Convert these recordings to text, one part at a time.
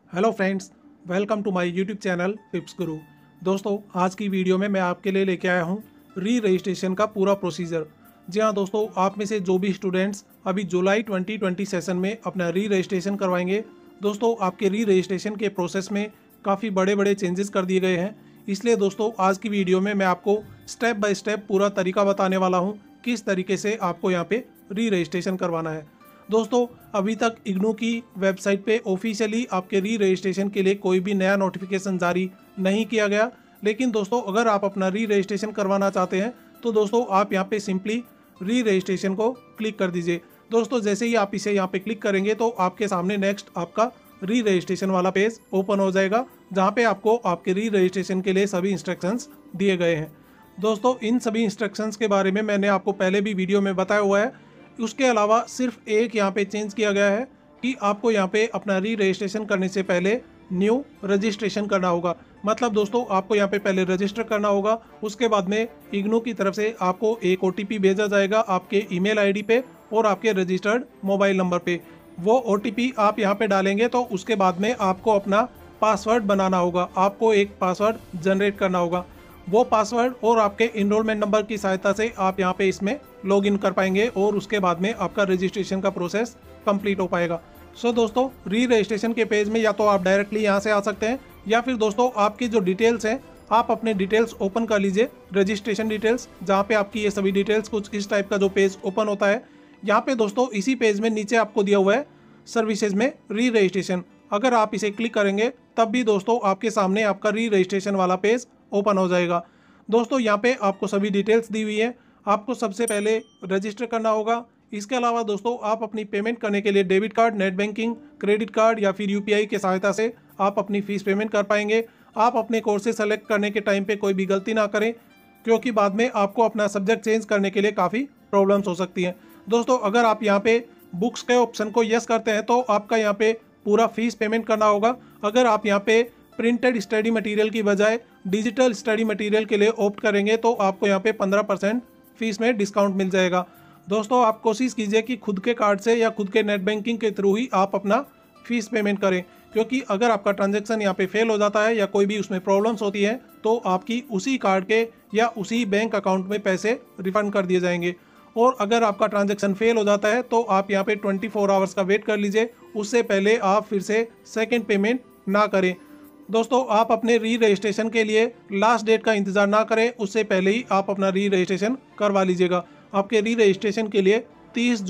Hello friends, welcome to my YouTube channel Tips Guru. दोस्तों, आज की वीडियो में मैं आपके लिए लेके आया हूँ री रजिस्ट्रेशन का पूरा प्रोसीजर। जी हाँ दोस्तों, आप में से जो भी स्टूडेंट्स अभी जुलाई 2020 सेशन में अपना री रजिस्ट्रेशन करवाएंगे, दोस्तों आपके री रजिस्ट्रेशन के प्रोसेस में काफ़ी बड़े बड़े चेंजेस कर दिए गए हैं। इसलिए दोस्तों आज की वीडियो में मैं आपको स्टेप बाय स्टेप पूरा तरीका बताने वाला हूँ किस तरीके से आपको यहाँ पे री रजिस्ट्रेशन करवाना है। दोस्तों, अभी तक इग्नू की वेबसाइट पे ऑफिशियली आपके री रजिस्ट्रेशन के लिए कोई भी नया नोटिफिकेशन जारी नहीं किया गया। लेकिन दोस्तों, अगर आप अपना री रजिस्ट्रेशन करवाना चाहते हैं तो दोस्तों आप यहाँ पे सिंपली री रजिस्ट्रेशन को क्लिक कर दीजिए। दोस्तों, जैसे ही आप इसे यहाँ पे क्लिक करेंगे तो आपके सामने नेक्स्ट आपका री रजिस्ट्रेशन वाला पेज ओपन हो जाएगा, जहाँ पे आपको आपके री रजिस्ट्रेशन के लिए सभी इंस्ट्रक्शंस दिए गए हैं। दोस्तों, इन सभी इंस्ट्रक्शंस के बारे में मैंने आपको पहले भी वीडियो में बताया हुआ है। उसके अलावा सिर्फ एक यहाँ पे चेंज किया गया है कि आपको यहाँ पे अपना री रजिस्ट्रेशन करने से पहले न्यू रजिस्ट्रेशन करना होगा। मतलब दोस्तों, आपको यहाँ पे पहले रजिस्टर करना होगा, उसके बाद में इग्नू की तरफ से आपको एक OTP भेजा जाएगा आपके ईमेल आईडी पे और आपके रजिस्टर्ड मोबाइल नंबर पे। वो OTP आप यहाँ पे डालेंगे तो उसके बाद में आपको अपना पासवर्ड बनाना होगा, आपको एक पासवर्ड जनरेट करना होगा। वो पासवर्ड और आपके इनरोलमेंट नंबर की सहायता से आप यहाँ पे इसमें लॉगिन कर पाएंगे और उसके बाद में आपका रजिस्ट्रेशन का प्रोसेस कंप्लीट हो पाएगा। सो दोस्तों, री रजिस्ट्रेशन के पेज में या तो आप डायरेक्टली यहाँ से आ सकते हैं या फिर दोस्तों आपकी जो डिटेल्स हैं आप अपने डिटेल्स ओपन कर लीजिए, रजिस्ट्रेशन डिटेल्स, जहाँ पे आपकी ये सभी डिटेल्स कुछ इस टाइप का जो पेज ओपन होता है। यहाँ पे दोस्तों इसी पेज में नीचे आपको दिया हुआ है सर्विसेज में री रजिस्ट्रेशन। अगर आप इसे क्लिक करेंगे तब भी दोस्तों आपके सामने आपका री रजिस्ट्रेशन वाला पेज ओपन हो जाएगा। दोस्तों, यहाँ पे आपको सभी डिटेल्स दी हुई है। आपको सबसे पहले रजिस्टर करना होगा। इसके अलावा दोस्तों आप अपनी पेमेंट करने के लिए debit card, net banking, credit card या फिर UPI की सहायता से आप अपनी फीस पेमेंट कर पाएंगे। आप अपने कोर्सेज सेलेक्ट करने के टाइम पे कोई भी गलती ना करें, क्योंकि बाद में आपको अपना सब्जेक्ट चेंज करने के लिए काफ़ी प्रॉब्लम्स हो सकती हैं। दोस्तों, अगर आप यहाँ पे बुक्स के ऑप्शन को यस करते हैं तो आपका यहाँ पे पूरा फीस पेमेंट करना होगा। अगर आप यहाँ पे प्रिंटेड स्टडी मटेरियल की बजाय डिजिटल स्टडी मटेरियल के लिए ऑप्ट करेंगे तो आपको यहाँ पे 15% फीस में डिस्काउंट मिल जाएगा। दोस्तों, आप कोशिश कीजिए कि खुद के कार्ड से या खुद के नेट बैंकिंग के थ्रू ही आप अपना फीस पेमेंट करें, क्योंकि अगर आपका ट्रांजैक्शन यहाँ पे फेल हो जाता है या कोई भी उसमें प्रॉब्लम्स होती है तो आपकी उसी कार्ड के या उसी बैंक अकाउंट में पैसे रिफंड कर दिए जाएंगे। और अगर आपका ट्रांजैक्शन फेल हो जाता है तो आप यहाँ पे 24 आवर्स का वेट कर लीजिए, उससे पहले आप फिर से सेकेंड पेमेंट ना करें। दोस्तों, आप अपने री रजिस्ट्रेशन के लिए लास्ट डेट का इंतज़ार ना करें, उससे पहले ही आप अपना री रजिस्ट्रेशन करवा लीजिएगा। आपके री रजिस्ट्रेशन के लिए 30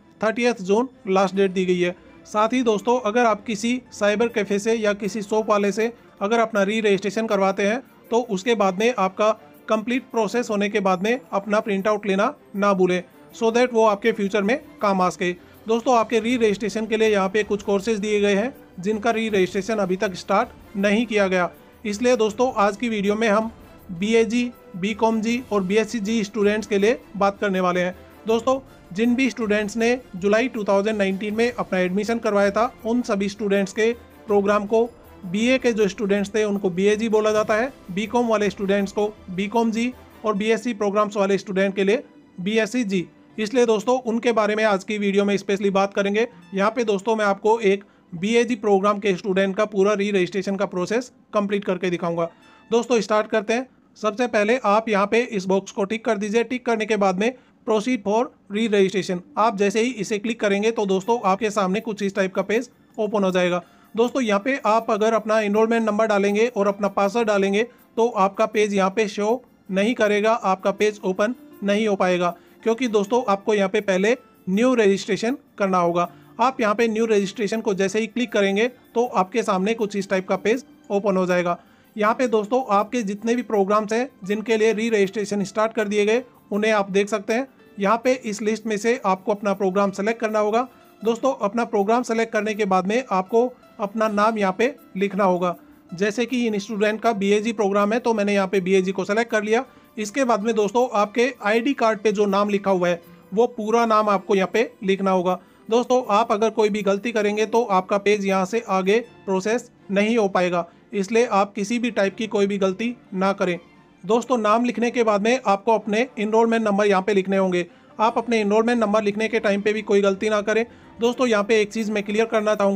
जून लास्ट डेट दी गई है। साथ ही दोस्तों, अगर आप किसी साइबर कैफ़े से या किसी शॉप वाले से अगर अपना री रजिस्ट्रेशन करवाते हैं तो उसके बाद में आपका कंप्लीट प्रोसेस होने के बाद में अपना प्रिंट आउट लेना ना भूलें, सो दैट वो आपके फ्यूचर में काम आ सके। दोस्तों, आपके री रजिस्ट्रेशन के लिए यहाँ पे कुछ कोर्सेज दिए गए हैं जिनका री रजिस्ट्रेशन अभी तक स्टार्ट नहीं किया गया। इसलिए दोस्तों आज की वीडियो में हम BAG, BCom और BSc स्टूडेंट्स के लिए बात करने वाले हैं। दोस्तों, जिन भी स्टूडेंट्स ने जुलाई 2019 में अपना एडमिशन करवाया था उन सभी स्टूडेंट्स के प्रोग्राम को BA के जो स्टूडेंट्स थे उनको BAG बोला जाता है, BCom वाले स्टूडेंट्स को BCom और BSc प्रोग्राम्स वाले स्टूडेंट के लिए BSc। इसलिए दोस्तों उनके बारे में आज की वीडियो में स्पेशली बात करेंगे। यहाँ पे दोस्तों मैं आपको एक BAG प्रोग्राम के स्टूडेंट का पूरा री रजिस्ट्रेशन का प्रोसेस कंप्लीट करके दिखाऊंगा। दोस्तों स्टार्ट करते हैं। सबसे पहले आप यहाँ पे इस बॉक्स को टिक कर दीजिए। टिक करने के बाद में प्रोसीड फॉर री रजिस्ट्रेशन, आप जैसे ही इसे क्लिक करेंगे तो दोस्तों आपके सामने कुछ इस टाइप का पेज ओपन हो जाएगा। दोस्तों, यहाँ पे आप अगर अपना इनरोलमेंट नंबर डालेंगे और अपना पासवर्ड डालेंगे तो आपका पेज यहाँ पे शो नहीं करेगा, आपका पेज ओपन नहीं हो पाएगा, क्योंकि दोस्तों आपको यहाँ पे पहले न्यू रजिस्ट्रेशन करना होगा। आप यहाँ पे न्यू रजिस्ट्रेशन को जैसे ही क्लिक करेंगे तो आपके सामने कुछ इस टाइप का पेज ओपन हो जाएगा। यहाँ पे दोस्तों आपके जितने भी प्रोग्राम्स हैं जिनके लिए री रजिस्ट्रेशन स्टार्ट कर दिए गए उन्हें आप देख सकते हैं। यहाँ पे इस लिस्ट में से आपको अपना प्रोग्राम सेलेक्ट करना होगा। दोस्तों, अपना प्रोग्राम सेलेक्ट करने के बाद में आपको अपना नाम यहाँ पे लिखना होगा। जैसे कि इन स्टूडेंट का BAG प्रोग्राम है तो मैंने यहाँ पे BAG को सेलेक्ट कर लिया। इसके बाद में दोस्तों आपके ID कार्ड पे जो नाम लिखा हुआ है वो पूरा नाम आपको यहाँ पे लिखना होगा। दोस्तों, आप अगर कोई भी गलती करेंगे तो आपका पेज यहाँ से आगे प्रोसेस नहीं हो पाएगा, इसलिए आप किसी भी टाइप की कोई भी गलती ना करें। दोस्तों, नाम लिखने के बाद में आपको अपने इनरोलमेंट नंबर यहाँ पे लिखने होंगे। आप अपने इनरोलमेंट नंबर लिखने के टाइम पे भी कोई गलती ना करें। दोस्तों, यहाँ पे एक चीज़ मैं क्लियर करना चाहूँगा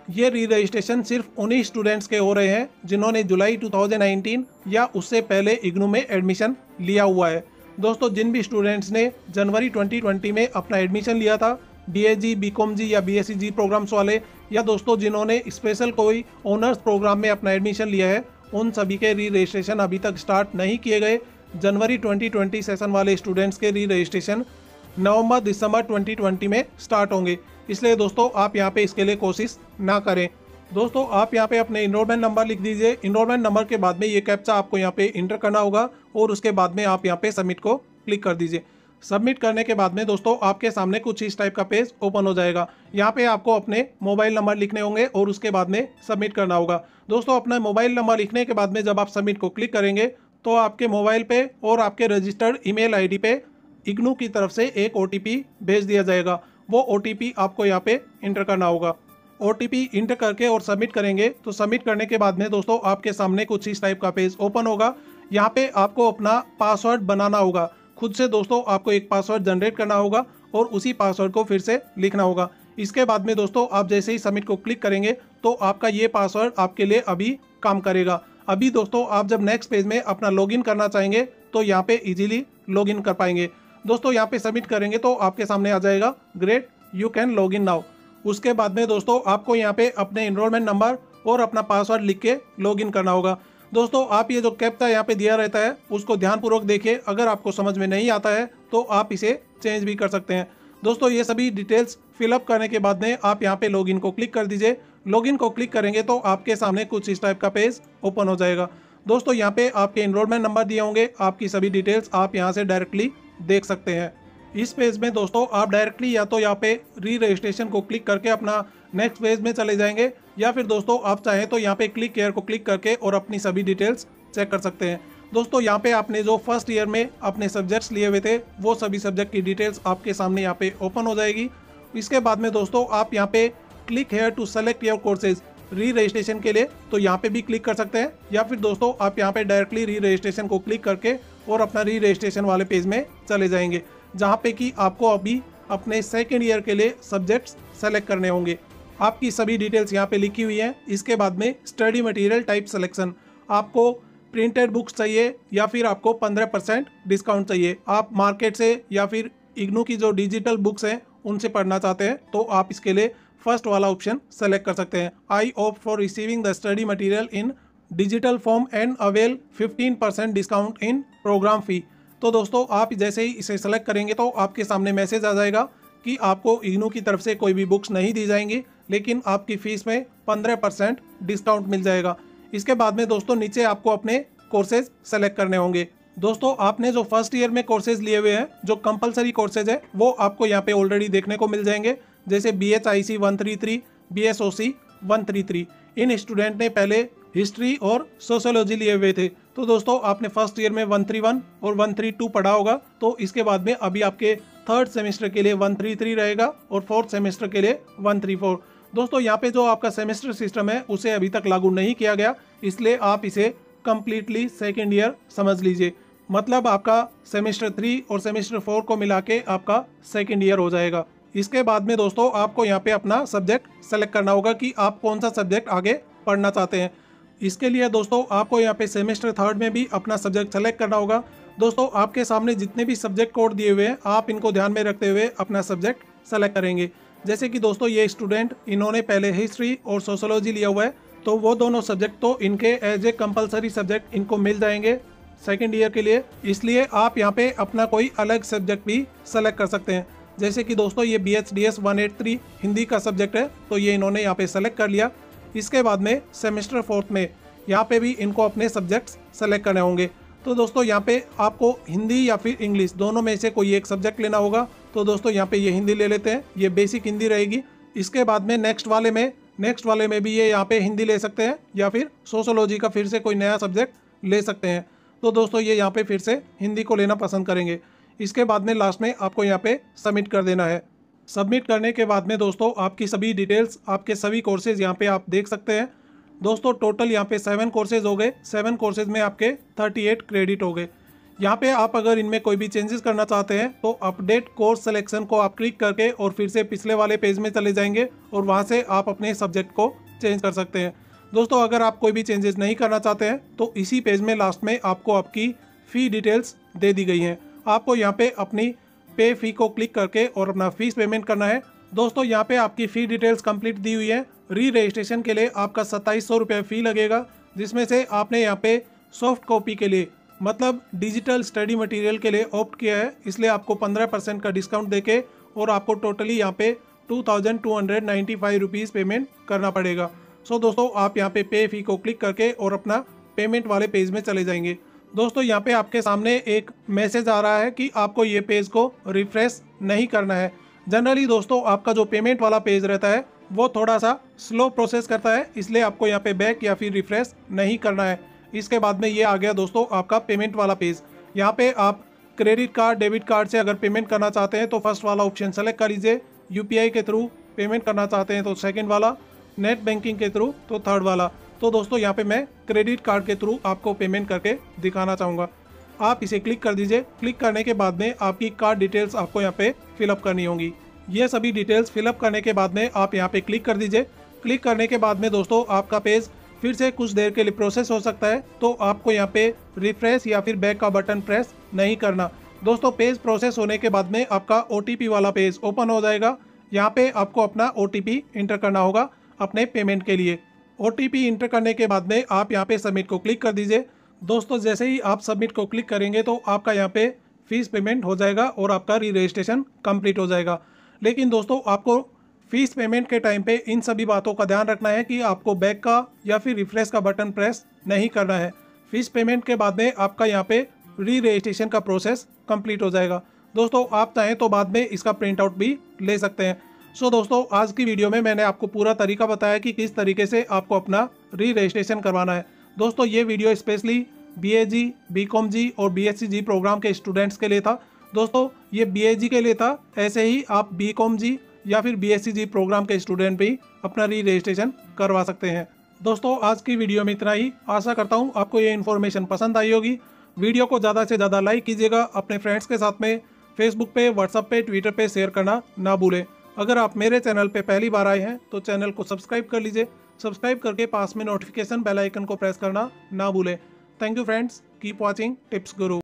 ये री रजिस्ट्रेशन सिर्फ उन्हीं स्टूडेंट्स के हो रहे हैं जिन्होंने जुलाई 2019 या उससे पहले इग्नू में एडमिशन लिया हुआ है। दोस्तों जिन भी स्टूडेंट्स ने जनवरी 2020 में अपना एडमिशन लिया था, बीएसजी, बीकॉम जी या बीएससी जी प्रोग्राम्स वाले, या दोस्तों जिन्होंने स्पेशल कोई ऑनर्स प्रोग्राम में अपना एडमिशन लिया है, उन सभी के री रजिस्ट्रेशन अभी तक स्टार्ट नहीं किए गए। जनवरी 2020 सेशन वाले स्टूडेंट्स के री रजिस्ट्रेशन नवंबर दिसंबर 2020 में स्टार्ट होंगे। इसलिए दोस्तों आप यहाँ पे इसके लिए कोशिश ना करें। दोस्तों आप यहाँ पे अपने इनरोलमेंट नंबर लिख दीजिए। इनरोलमेंट नंबर के बाद में ये कैप्चा आपको यहाँ पे इंटर करना होगा और उसके बाद में आप यहाँ पे सबमिट को क्लिक कर दीजिए। सबमिट करने के बाद में दोस्तों आपके सामने कुछ इस टाइप का पेज ओपन हो जाएगा। यहाँ पे आपको अपने मोबाइल नंबर लिखने होंगे और उसके बाद में सबमिट करना होगा। दोस्तों अपना मोबाइल नंबर लिखने के बाद में जब आप सबमिट को क्लिक करेंगे तो आपके मोबाइल पे और आपके रजिस्टर्ड ईमेल आईडी पे इग्नू की तरफ से एक OTP भेज दिया जाएगा। वो OTP आपको यहाँ पे इंटर करना होगा। OTP इंटर करके और सबमिट करेंगे तो सबमिट करने के बाद में दोस्तों आपके सामने कुछ इस टाइप का पेज ओपन होगा। यहाँ पे आपको अपना पासवर्ड बनाना होगा। खुद से दोस्तों आपको एक पासवर्ड जनरेट करना होगा और उसी पासवर्ड को फिर से लिखना होगा। इसके बाद में दोस्तों आप जैसे ही सबमिट को क्लिक करेंगे तो आपका ये पासवर्ड आपके लिए अभी काम करेगा। अभी दोस्तों आप जब नेक्स्ट पेज में अपना लॉगिन करना चाहेंगे तो यहाँ पे इजीली लॉगिन कर पाएंगे। दोस्तों यहाँ पे सबमिट करेंगे तो आपके सामने आ जाएगा great, you can login now. उसके बाद में दोस्तों आपको यहाँ पे अपने इनरोलमेंट नंबर और अपना पासवर्ड लिख के लॉगिन करना होगा। दोस्तों आप ये जो कैप्चा यहाँ पे दिया रहता है उसको ध्यानपूर्वक देखिए। अगर आपको समझ में नहीं आता है तो आप इसे चेंज भी कर सकते हैं। दोस्तों ये सभी डिटेल्स फिलअप करने के बाद में आप यहाँ पे लॉगिन को क्लिक कर दीजिए। लॉगिन को क्लिक करेंगे तो आपके सामने कुछ इस टाइप का पेज ओपन हो जाएगा। दोस्तों यहाँ पे आपके इनरोलमेंट नंबर दिए होंगे, आपकी सभी डिटेल्स आप यहाँ से डायरेक्टली देख सकते हैं। इस पेज में दोस्तों आप डायरेक्टली या तो यहाँ पे री रजिस्ट्रेशन को क्लिक करके अपना नेक्स्ट पेज में चले जाएंगे, या फिर दोस्तों आप चाहें तो यहाँ पे क्लिक हेयर को क्लिक करके और अपनी सभी डिटेल्स चेक कर सकते हैं। दोस्तों यहाँ पे आपने जो फर्स्ट ईयर में अपने सब्जेक्ट्स लिए हुए थे वो सभी सब्जेक्ट की डिटेल्स आपके सामने यहाँ पे ओपन हो जाएगी। इसके बाद में दोस्तों आप यहाँ पे click here to select your courses re registration के लिए तो यहाँ पे भी क्लिक कर सकते हैं, या फिर दोस्तों आप यहाँ पे डायरेक्टली री रजिस्ट्रेशन को क्लिक करके और अपना री रजिस्ट्रेशन वाले पेज में चले जाएंगे, जहाँ पे कि आपको अभी अपने सेकेंड ईयर के लिए सब्जेक्ट्स सेलेक्ट करने होंगे। आपकी सभी डिटेल्स यहाँ पे लिखी हुई हैं। इसके बाद में स्टडी मटेरियल टाइप सिलेक्शन, आपको प्रिंटेड बुक्स चाहिए या फिर आपको 15% डिस्काउंट चाहिए। आप मार्केट से या फिर इग्नू की जो डिजिटल बुक्स हैं उनसे पढ़ना चाहते हैं तो आप इसके लिए फर्स्ट वाला ऑप्शन सेलेक्ट कर सकते हैं। I opt for receiving the study material in digital form and avail 15% discount in program fee. तो दोस्तों आप जैसे ही इसे सेलेक्ट करेंगे तो आपके सामने मैसेज आ जाएगा कि आपको इग्नू की तरफ से कोई भी बुक्स नहीं दी जाएंगी, लेकिन आपकी फीस में 15% डिस्काउंट मिल जाएगा। इसके बाद में दोस्तों नीचे आपको अपने कोर्सेज सेलेक्ट करने होंगे। दोस्तों आपने जो फर्स्ट ईयर में कोर्सेज लिए हुए हैं, जो कंपलसरी कोर्सेज है, वो आपको यहाँ पे ऑलरेडी देखने को मिल जाएंगे, जैसे BHIC 133, BSOC 133। इन स्टूडेंट ने पहले हिस्ट्री और सोशियोलॉजी लिए हुए थे। तो दोस्तों आपने फर्स्ट ईयर में 131 और 132 पढ़ा होगा, तो इसके बाद में अभी आपके थर्ड सेमेस्टर के लिए 133 रहेगा और फोर्थ सेमेस्टर के लिए 134। दोस्तों यहाँ पे जो आपका सेमेस्टर सिस्टम है उसे अभी तक लागू नहीं किया गया, इसलिए आप इसे कम्प्लीटली सेकेंड ईयर समझ लीजिए। मतलब आपका सेमेस्टर 3 और सेमेस्टर 4 को मिला के आपका सेकेंड ईयर हो जाएगा। इसके बाद में दोस्तों आपको यहाँ पे अपना सब्जेक्ट सेलेक्ट करना होगा कि आप कौन सा सब्जेक्ट आगे पढ़ना चाहते हैं। इसके लिए दोस्तों आपको यहाँ पे सेमेस्टर 3 में भी अपना सब्जेक्ट सेलेक्ट करना होगा। दोस्तों आपके सामने जितने भी सब्जेक्ट कोड दिए हुए हैं आप इनको ध्यान में रखते हुए अपना सब्जेक्ट सेलेक्ट करेंगे। जैसे कि दोस्तों ये स्टूडेंट इन्होंने पहले हिस्ट्री और सोशियोलॉजी लिया हुआ है, तो वो दोनों सब्जेक्ट तो इनके एज ए कंपलसरी सब्जेक्ट इनको मिल जाएंगे सेकेंड ईयर के लिए। इसलिए आप यहाँ पे अपना कोई अलग सब्जेक्ट भी सेलेक्ट कर सकते हैं। जैसे कि दोस्तों ये BHDS 183 हिंदी का सब्जेक्ट है, तो ये इन्होंने यहाँ पे सेलेक्ट कर लिया। इसके बाद में सेमेस्टर 4 में यहाँ पे भी इनको अपने सब्जेक्ट्स सेलेक्ट करने होंगे। तो दोस्तों यहाँ पे आपको हिंदी या फिर इंग्लिश दोनों में से कोई एक सब्जेक्ट लेना होगा। तो दोस्तों यहाँ पे ये हिंदी ले लेते हैं, ये बेसिक हिंदी रहेगी। इसके बाद में नेक्स्ट वाले में भी ये यहाँ पे हिंदी ले सकते हैं, या फिर सोशियोलॉजी का फिर से कोई नया सब्जेक्ट ले सकते हैं। तो दोस्तों ये यहाँ पे फिर से हिंदी को लेना पसंद करेंगे। इसके बाद में लास्ट में आपको यहाँ पे सबमिट कर देना है। सबमिट करने के बाद में दोस्तों आपकी सभी डिटेल्स, आपके सभी कोर्सेज यहाँ पे आप देख सकते हैं। दोस्तों टोटल यहाँ पे 7 कोर्सेज हो गए। 7 कोर्सेज में आपके 38 क्रेडिट हो गए। यहाँ पे आप अगर इनमें कोई भी चेंजेस करना चाहते हैं तो अपडेट कोर्स सिलेक्शन को आप क्लिक करके और फिर से पिछले वाले पेज में चले जाएंगे और वहाँ से आप अपने सब्जेक्ट को चेंज कर सकते हैं। दोस्तों अगर आप कोई भी चेंजेस नहीं करना चाहते हैं तो इसी पेज में लास्ट में आपको आपकी फ़ी डिटेल्स दे दी गई हैं। आपको यहाँ पे अपनी पे फी को क्लिक करके और अपना फीस पेमेंट करना है। दोस्तों यहाँ पे आपकी फ़ी डिटेल्स कंप्लीट दी हुई है। री रजिस्ट्रेशन के लिए आपका 2700 रुपये फ़ी लगेगा, जिसमें से आपने यहाँ पे सॉफ्ट कॉपी के लिए मतलब डिजिटल स्टडी मटेरियल के लिए ऑप्ट किया है, इसलिए आपको 15% का डिस्काउंट देके और आपको टोटली यहाँ पे 2295 रुपीज़ पेमेंट करना पड़ेगा। सो दोस्तों आप यहाँ पे फी को क्लिक करके और अपना पेमेंट वाले पेज में चले जाएंगे। दोस्तों यहाँ पे आपके सामने एक मैसेज आ रहा है कि आपको ये पेज को रिफ्रेश नहीं करना है। जनरली दोस्तों आपका जो पेमेंट वाला पेज रहता है वो थोड़ा सा स्लो प्रोसेस करता है, इसलिए आपको यहाँ पे बैक या फिर रिफ्रेश नहीं करना है। इसके बाद में ये आ गया दोस्तों आपका पेमेंट वाला पेज। यहाँ पे आप क्रेडिट कार्ड डेबिट कार्ड से अगर पेमेंट करना चाहते हैं तो फर्स्ट वाला ऑप्शन सेलेक्ट कर लीजिए, यूपीआई के थ्रू पेमेंट करना चाहते हैं तो सेकंड वाला, नेट बैंकिंग के थ्रू तो थर्ड वाला। तो दोस्तों यहाँ पे मैं क्रेडिट कार्ड के थ्रू आपको पेमेंट करके दिखाना चाहूँगा। आप इसे क्लिक कर दीजिए। क्लिक करने के बाद में आपकी कार्ड डिटेल्स आपको यहाँ पे फिलअप करनी होंगी। ये सभी डिटेल्स फिलअप करने के बाद में आप यहाँ पे क्लिक कर दीजिए। क्लिक करने के बाद में दोस्तों आपका पेज फिर से कुछ देर के लिए प्रोसेस हो सकता है, तो आपको यहाँ पे रिफ्रेश या फिर बैक का बटन प्रेस नहीं करना। दोस्तों पेज प्रोसेस होने के बाद में आपका OTP वाला पेज ओपन हो जाएगा। यहाँ पे आपको अपना OTP इंटर करना होगा अपने पेमेंट के लिए। OTP इंटर करने के बाद में आप यहाँ पे सबमिट को क्लिक कर दीजिए। दोस्तों जैसे ही आप सबमिट को क्लिक करेंगे तो आपका यहाँ पे फीस पेमेंट हो जाएगा और आपका री रजिस्ट्रेशन कंप्लीट हो जाएगा। लेकिन दोस्तों आपको फीस पेमेंट के टाइम पे इन सभी बातों का ध्यान रखना है कि आपको बैक का या फिर रिफ्रेश का बटन प्रेस नहीं करना है। फीस पेमेंट के बाद में आपका यहाँ पे री रजिस्ट्रेशन का प्रोसेस कंप्लीट हो जाएगा। दोस्तों आप चाहें तो बाद में इसका प्रिंट आउट भी ले सकते हैं। सो दोस्तों आज की वीडियो में मैंने आपको पूरा तरीका बताया कि किस तरीके से आपको अपना री रजिस्ट्रेशन करवाना है। दोस्तों ये video specially BAG, BCom G और BSc जी प्रोग्राम के स्टूडेंट्स के लिए था। दोस्तों ये BAG के लिए था, ऐसे ही आप BCom जी या फिर BSc जी प्रोग्राम के स्टूडेंट भी अपना री रजिस्ट्रेशन करवा सकते हैं। दोस्तों आज की वीडियो में इतना ही। आशा करता हूँ आपको ये इन्फॉर्मेशन पसंद आई होगी। वीडियो को ज़्यादा से ज़्यादा लाइक कीजिएगा, अपने फ्रेंड्स के साथ में फेसबुक पे, व्हाट्सएप पे, ट्विटर पे शेयर करना ना भूलें। अगर आप मेरे चैनल पे पहली बार आए हैं तो चैनल को सब्सक्राइब कर लीजिए। सब्सक्राइब करके पास में नोटिफिकेशन बेल आइकन को प्रेस करना ना भूलें। Thank you friends, keep watching Tips Guru.